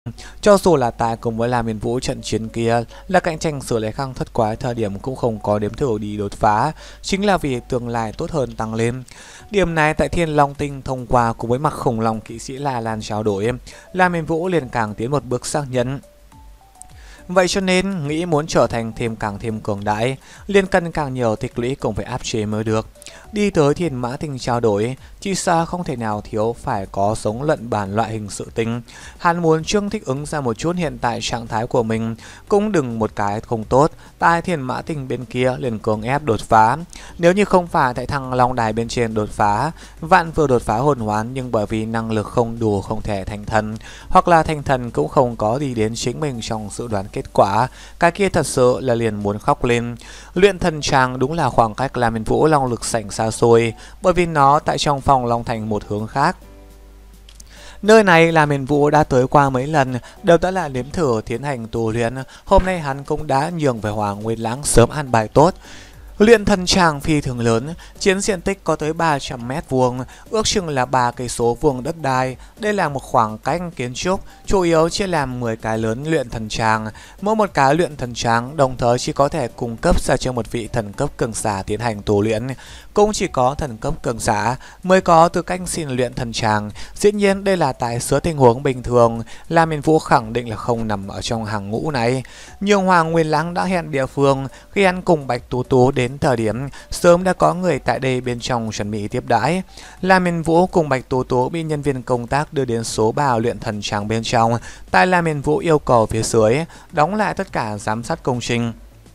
Cho dù là tài cùng với Lam Hiền Vũ trận chiến kia là cạnh tranh xử lấy khăng thất quái thời điểm cũng không có đếm thử đi đột phá, chính là vì tương lai tốt hơn tăng lên. Điểm này tại Thiên Long Tinh thông qua cùng với mặc khủng long kỵ sĩ La Lan trao đổi, Lam Hiền Vũ liền càng tiến một bước xác nhận. Vậy cho nên nghĩ muốn trở thành càng thêm cường đại, liền cần càng nhiều tích lũy cùng phải áp chế mới được. Đi tới Thiên Mã Tinh trao đổi, chỉ sợ không thể nào thiếu phải có sống lận bản loại hình sự tình. Hắn muốn Trương thích ứng ra một chút hiện tại trạng thái của mình, cũng đừng một cái không tốt, tại Thiên Mã Tinh bên kia liền cường ép đột phá. Nếu như không phải tại thằng Long Đài bên trên đột phá, vạn vừa đột phá hồn hoán nhưng bởi vì năng lực không đủ không thể thành thần, hoặc là thành thần cũng không có đi đến chính mình trong dự đoán kết quả, cái kia thật sự là liền muốn khóc lên. Luyện thần tràng đúng là khoảng cách Lam Hiền Vũ long lực sảnh xa xôi, bởi vì nó tại trong phòng Long Thành một hướng khác. Nơi này Lam Hiền Vũ đã tới qua mấy lần, đều đã là nếm thử tiến hành tu luyện. Hôm nay hắn cũng đã nhường về Hoàng Nguyên Lãng sớm an bài tốt. Luyện thần tràng phi thường lớn, chiến diện tích có tới 300 mét vuông, ước chừng là 3 cây số vuông đất đai. Đây là một khoảng cách kiến trúc, chủ yếu chia làm 10 cái lớn luyện thần tràng. Mỗi một cái luyện thần tràng đồng thời chỉ có thể cung cấp ra cho một vị thần cấp cường giả tiến hành tu luyện. Cũng chỉ có thần cấp cường giả mới có tư cách xin luyện thần tràng. Dĩ nhiên đây là tại giữa tình huống bình thường, Lam Hiền Vũ khẳng định là không nằm ở trong hàng ngũ này. Nhưng Hoàng Nguyên Lãng đã hẹn địa phương, khi hắn cùng Bạch Tú Tú đến thời điểm sớm đã có người tại đây bên trong chuẩn bị tiếp đãi. Lam Hiền Vũ cùng Bạch Tú Tú bị nhân viên công tác đưa đến số 3 luyện thần tràng bên trong. Tại Lam Hiền Vũ yêu cầu phía dưới đóng lại tất cả giám sát công trình.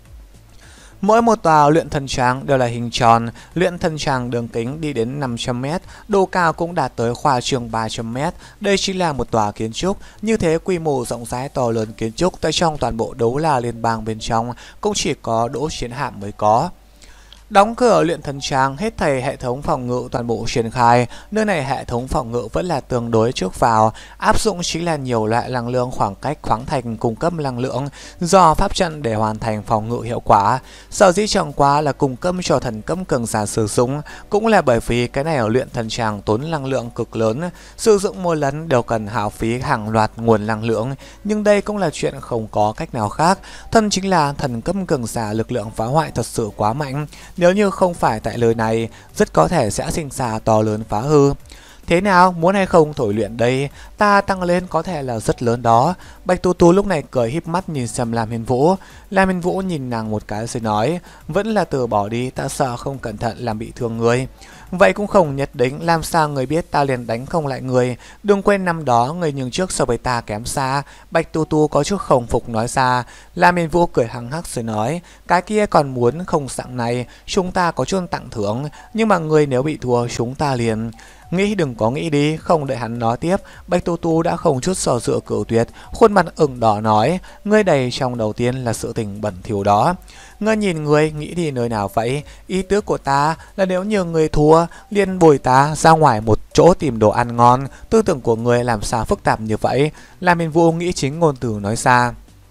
Mỗi một tòa luyện thần tràng đều là hình tròn, luyện thần tràng đường kính đi đến 500 m, độ cao cũng đạt tới khoa trương 300 m. Đây chính là một tòa kiến trúc, như thế quy mô rộng rãi to lớn kiến trúc tại trong toàn bộ Đấu La Liên bang bên trong cũng chỉ có Đỗ Chiến Hạm mới có. Đóng cửa luyện thần tràng, hết thảy hệ thống phòng ngự toàn bộ triển khai. Nơi này hệ thống phòng ngự vẫn là tương đối trước vào, áp dụng chính là nhiều loại năng lượng khoảng cách khoáng thạch cung cấp năng lượng do pháp trận để hoàn thành phòng ngự hiệu quả. Sở dĩ chẳng qua là cung cấp cho thần cấp cường giả sử dụng, cũng là bởi vì cái này ở luyện thần tràng tốn năng lượng cực lớn, sử dụng một lần đều cần hao phí hàng loạt nguồn năng lượng. Nhưng đây cũng là chuyện không có cách nào khác, thân chính là thần cấp cường giả lực lượng phá hoại thật sự quá mạnh. Nếu như không phải tại lời này, rất có thể sẽ sinh ra to lớn phá hư. Thế nào, muốn hay không thổi luyện đây? Ta tăng lên có thể là rất lớn đó. Bạch Tú Tú lúc này cười híp mắt nhìn xem Lam Hiền Vũ. Lam Hiền Vũ nhìn nàng một cái rồi nói, vẫn là từ bỏ đi, ta sợ không cẩn thận làm bị thương người. Vậy cũng không nhất định, làm sao người biết ta liền đánh không lại người. Đừng quên năm đó người nhường trước so với ta kém xa. Bạch Tú Tú có chút không phục nói ra. Lam Hiền Vũ cười hăng hắc rồi nói, cái kia còn muốn không sẵn này, chúng ta có chút tặng thưởng, nhưng mà người nếu bị thua chúng ta liền. Nghĩ đừng có nghĩ đi, không đợi hắn nói tiếp, Bạch Tú Tú đã không chút sở dự cửu tuyệt, khuôn mặt ửng đỏ nói, ngươi đầy trong đầu tiên là sự tình bẩn thỉu đó. Ngươi nhìn người nghĩ đi nơi nào vậy? Ý tứ của ta là nếu như người thua, liền bồi ta ra ngoài một chỗ tìm đồ ăn ngon. Tư tưởng của người làm sao phức tạp như vậy? Lam Hiền Vũ nghĩ chính ngôn từ nói ra.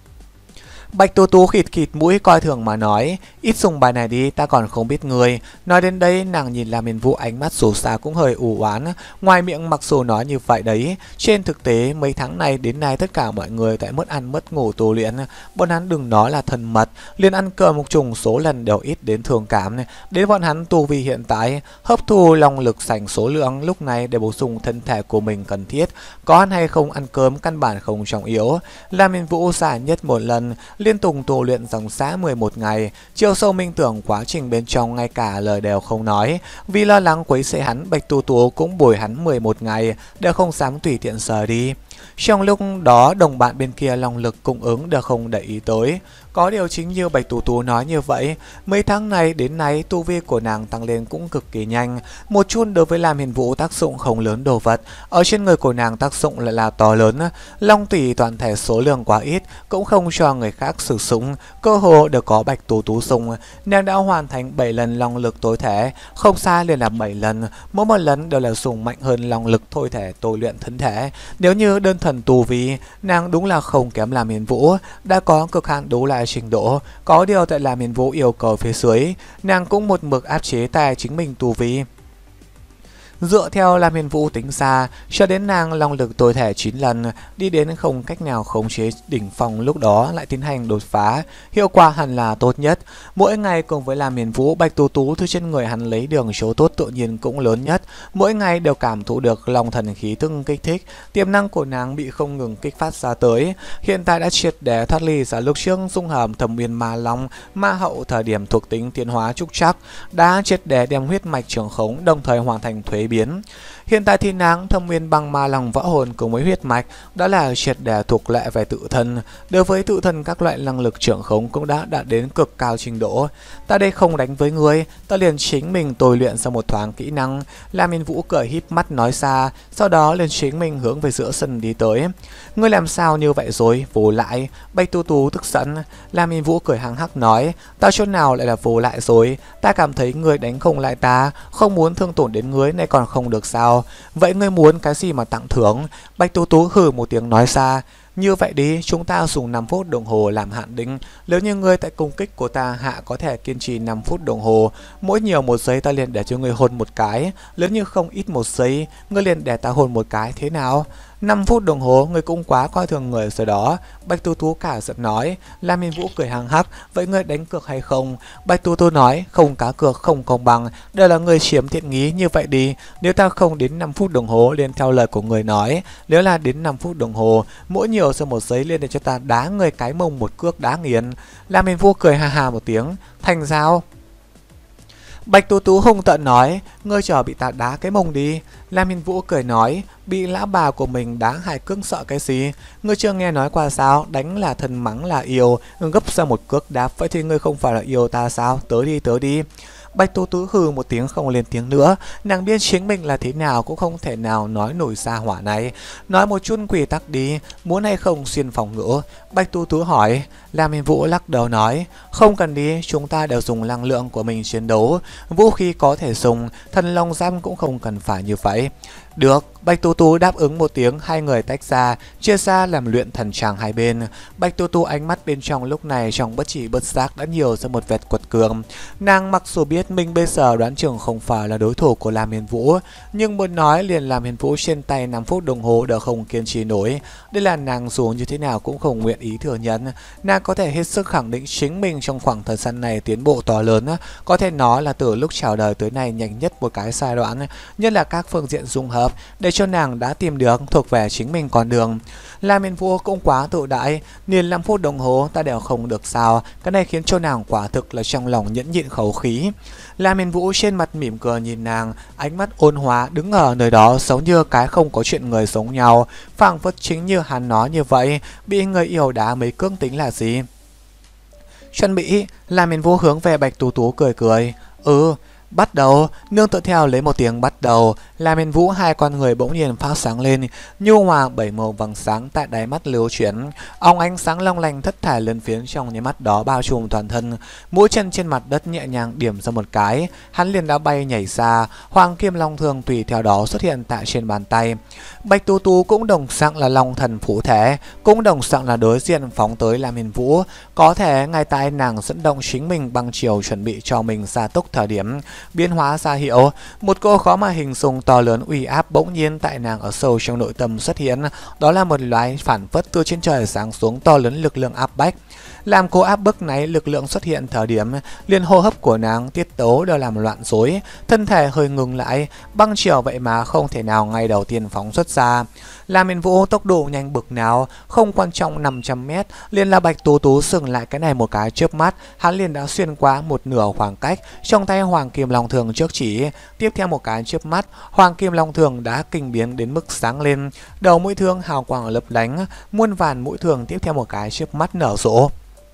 Bạch Tú Tú khịt khịt mũi coi thường mà nói, ít dùng bài này đi, ta còn không biết người. Nói đến đây nàng nhìn Lam Hiền Vũ ánh mắt dù sao cũng hơi u oán. Ngoài miệng mặc dù nói như vậy đấy, trên thực tế mấy tháng này đến nay tất cả mọi người tại mất ăn mất ngủ tu luyện, bọn hắn đừng nói là thân mật, liền ăn cơm một chùng số lần đều ít đến thương cảm. Đến bọn hắn tu vi hiện tại hấp thu long lực sảnh số lượng lúc này để bổ sung thân thể của mình cần thiết, có ăn hay không ăn cơm căn bản không trọng yếu. Lam Hiền Vũ giải nhất một lần liên tục tu luyện dòng xã 11 ngày, chiều sâu minh tưởng quá trình bên trong ngay cả lời đều không nói. Vì lo lắng quấy rầy hắn, Bạch Tú Tú cũng bồi hắn 11 ngày, đều không dám tùy tiện rời đi. Trong lúc đó đồng bạn bên kia long lực cung ứng đều không để ý tới. Có điều chính như Bạch Tú Tú nói như vậy, mấy tháng này đến nay tu vi của nàng tăng lên cũng cực kỳ nhanh. Một chút đối với Lam Hiền Vũ tác dụng không lớn đồ vật, ở trên người của nàng tác dụng lại là to lớn. Long tủy toàn thể số lượng quá ít, cũng không cho người khác sử dụng, cơ hồ đều có Bạch Tú Tú dùng. Nàng đã hoàn thành 7 lần long lực tối thể, không sai liền là 7 lần, mỗi một lần đều là dùng mạnh hơn long lực thôi thể tôi luyện thân thể. Nếu như đơn thần tu vi, nàng đúng là không kém Lam Hiền Vũ, đã có cực hạn đấu lại trình độ. Có điều tại Lam Hiền Vũ yêu cầu phía dưới, nàng cũng một mực áp chế tài chính mình tu vi. Dựa theo Lam Hiên Vũ tính ra, cho đến nàng long lực tối thể 9 lần, đi đến không cách nào khống chế đỉnh phong lúc đó lại tiến hành đột phá, hiệu quả hẳn là tốt nhất. Mỗi ngày cùng với Lam Hiên Vũ, Bạch Tú Tú từ trên người hắn lấy đường số tốt tự nhiên cũng lớn nhất. Mỗi ngày đều cảm thụ được long thần khí tức kích thích, tiềm năng của nàng bị không ngừng kích phát ra tới. Hiện tại đã triệt để thoát ly ra lúc trước dung hợp Thâm Uyên Ma Long, Ma Hậu thời điểm thuộc tính tiến hóa trúc trắc, đã triệt để đem huyết mạch trường khống, đồng thời hoàn thành thuế biến. Hiện tại thì nàng Thâm Uyên Băng Ma Long võ hồn cùng với huyết mạch đã là triệt để thuộc lệ về tự thân. Đối với tự thân các loại năng lực trưởng khống cũng đã đạt đến cực cao trình độ. Ta đây không đánh với ngươi, ta liền chính mình tôi luyện ra một thoáng kỹ năng. Lam Hiên Vũ cười híp mắt nói xa, sau đó liền chính mình hướng về giữa sân đi tới. Ngươi làm sao như vậy rồi, vô lại? Bạch Tú Tú tức giận. Lam Hiên Vũ cười hăng hắc nói, ta chỗ nào lại là vô lại rồi? Ta cảm thấy ngươi đánh không lại ta, không muốn thương tổn đến ngươi này còn không được sao? Vậy ngươi muốn cái gì mà tặng thưởng? Bạch Tú Tú hừ một tiếng nói xa. Như vậy đi, chúng ta dùng 5 phút đồng hồ làm hạn định. Nếu như ngươi tại công kích của ta hạ có thể kiên trì 5 phút đồng hồ, mỗi nhiều 1 giây ta liền để cho ngươi hôn 1 cái. Nếu như không ít 1 giây, ngươi liền để ta hôn 1 cái, thế nào? 5 phút đồng hồ, ngươi cũng quá coi thường người rồi đó. Bạch Tú Tú cả giận nói. Lam Hiên Vũ cười hăng hắc, vậy ngươi đánh cược hay không? Bạch Tú Tú nói, không cá cược, không công bằng, đây là người chiếm thiện nghi. Như vậy đi, nếu ta không đến 5 phút đồng hồ liền theo lời của người nói, nếu là đến 5 phút đồng hồ, mỗi nhiều sau 1 giây liền để cho ta đá người cái mông một cước đá nghiền. Lam Hiên Vũ cười ha ha một tiếng, thành giao. Bạch Tú Tú hung tợn nói, ngươi chờ bị ta đá cái mông đi. Lam Hiên Vũ cười nói, bị lão bà của mình đá hài cước sợ cái gì? Ngươi chưa nghe nói qua sao? Đánh là thân, mắng là yêu, gấp ra một cước đáp, vậy thì ngươi không phải là yêu ta sao? Tới đi, tới đi. Bạch Tú Tú hừ một tiếng không lên tiếng nữa. Nàng biết chính mình là thế nào cũng không thể nào nói nổi ra hỏa này. Nói một chút quy tắc đi, muốn hay không xuyên phòng ngữ? Bạch Tú Tú hỏi. Lam Hiên Vũ lắc đầu nói, không cần đi, chúng ta đều dùng năng lượng của mình chiến đấu. Vũ khí có thể dùng, thần long giam cũng không cần phải như vậy. Được, Bạch Tú Tú đáp ứng một tiếng, hai người tách ra, chia ra làm luyện thần tràng hai bên. Bạch Tú Tú ánh mắt bên trong lúc này trong bất chỉ bất giác đã nhiều ra một vệt quật cường. Nàng mặc dù biết mình bây giờ đoán chừng không phải là đối thủ của Lam Hiên Vũ, nhưng muốn nói liền Lam Hiên Vũ trên tay 5 phút đồng hồ đều không kiên trì nổi. Đây là nàng dù như thế nào cũng không nguyện ý thừa nhận. Nàng có thể hết sức khẳng định chính mình trong khoảng thời gian này tiến bộ to lớn, có thể nói là từ lúc chào đời tới nay nhanh nhất một cái giai đoạn, nhất là các phương diện dung hợp, để cho nàng đã tìm được thuộc về chính mình con đường. Lam Hiên Vũ cũng quá tự đại, liền 5 phút đồng hồ ta đều không được sao, cái này khiến cho nàng quả thực là trong lòng nhẫn nhịn khẩu khí. Lam Hiên Vũ trên mặt mỉm cười nhìn nàng, ánh mắt ôn hòa đứng ở nơi đó giống như cái không có chuyện người giống nhau, phảng phất chính như hắn nói như vậy, bị người yêu đá mấy cước tính là gì? Chuẩn bị. Lam Hiên Vũ hướng về Bạch Tú Tú cười cười. Bắt đầu. Nương tựa theo lấy một tiếng bắt đầu, Lam Hiên Vũ hai con người bỗng nhiên phát sáng lên, nhu hòa 7 màu vàng sáng tại đáy mắt lưu chuyển, óng ánh sáng long lanh thất thải lên phiến trong nháy mắt đó bao trùm toàn thân. Mũi chân trên mặt đất nhẹ nhàng điểm ra một cái, hắn liền đã bay nhảy ra, hoàng kim long thương tùy theo đó xuất hiện tại trên bàn tay. Bạch Tú Tú cũng đồng dạng là long thần phụ thể, cũng đồng dạng là đối diện phóng tới Lam Hiên Vũ. Có thể ngay tại nàng dẫn động chính mình bằng chiều chuẩn bị cho mình gia tốc thời điểm, biến hóa ra hiệu, một cô khó mà hình dung to lớn uy áp bỗng nhiên tại nàng ở sâu trong nội tâm xuất hiện. Đó là một loại phản phất từ trên trời giáng xuống to lớn lực lượng áp bách. Làm cô áp bức này lực lượng xuất hiện thời điểm, liền hô hấp của nàng tiết tấu đều làm loạn rối, thân thể hơi ngừng lại, băng chiều vậy mà không thể nào ngay đầu tiên phóng xuất ra. Lam Hiên Vũ tốc độ nhanh bực nào, không quan trọng 500 mét, liền là Bạch Tú Tú dừng lại cái này một cái chớp mắt, hắn liền đã xuyên qua một nửa khoảng cách, trong tay Hoàng Kim Long Thường trước chỉ, tiếp theo một cái chớp mắt, Hoàng Kim Long Thường đã kinh biến đến mức sáng lên, đầu mũi thương hào quang lấp lánh, muôn vàn mũi thường tiếp theo một cái chớp mắt nở rộ.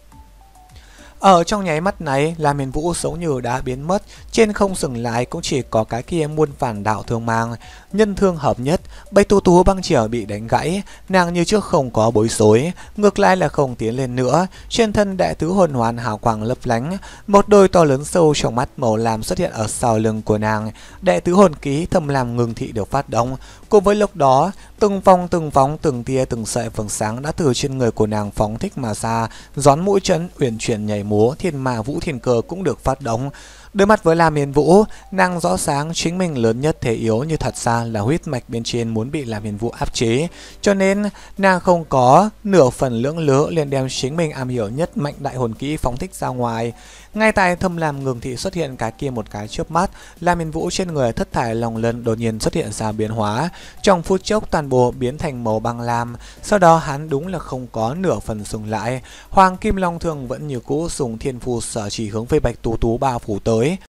Ở trong nháy mắt này, Lam Hiên Vũ giống như đã biến mất, trên không dừng lại cũng chỉ có cái kia muôn vàn đạo thương mang, nhân thương hợp nhất. Bạch Tú Tú băng chiều bị đánh gãy, nàng như trước không có bối rối, ngược lại là không tiến lên nữa, trên thân đệ tứ hồn hoàn hào quang lấp lánh, một đôi to lớn sâu trong mắt màu lam xuất hiện ở sau lưng của nàng, đệ tứ hồn ký thâm lam ngưng thị được phát động. Cùng với lúc đó, từng vòng từng tia từng sợi vầng sáng đã từ trên người của nàng phóng thích mà ra, gión mũi chân uyển chuyển nhảy múa, thiên ma vũ thiên cơ cũng được phát động. Đối mặt với Lam Hiền Vũ, nàng rõ sáng chính mình lớn nhất thể yếu như thật ra là huyết mạch bên trên muốn bị Lam Hiền Vũ áp chế, cho nên nàng không có nửa phần lưỡng lự liền đem chính mình am hiểu nhất mạnh đại hồn kỹ phóng thích ra ngoài. Ngay tại Thâm Lam Ngừng Thị xuất hiện cái kia một cái chớp mắt, Lam Hiền Vũ trên người thất thải long lân đột nhiên xuất hiện ra biến hóa, trong phút chốc toàn bộ biến thành màu băng lam. Sau đó hắn đúng là không có nửa phần dừng lại, Hoàng Kim Long Thương vẫn như cũ dùng thiên phù sở chỉ hướng về Bạch Tú Tú bao phủ tới.